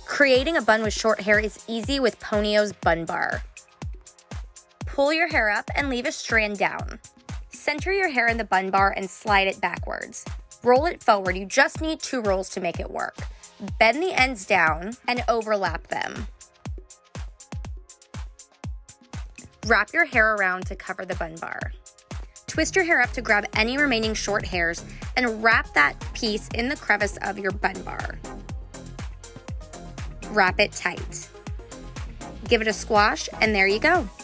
Creating a bun with short hair is easy with Ponyo's Bun Bar. Pull your hair up and leave a strand down. Center your hair in the bun bar and slide it backwards. Roll it forward. You just need 2 rolls to make it work. Bend the ends down and overlap them. Wrap your hair around to cover the bun bar. Twist your hair up to grab any remaining short hairs and wrap that piece in the crevice of your bun bar. Wrap it tight. Give it a squash, and there you go.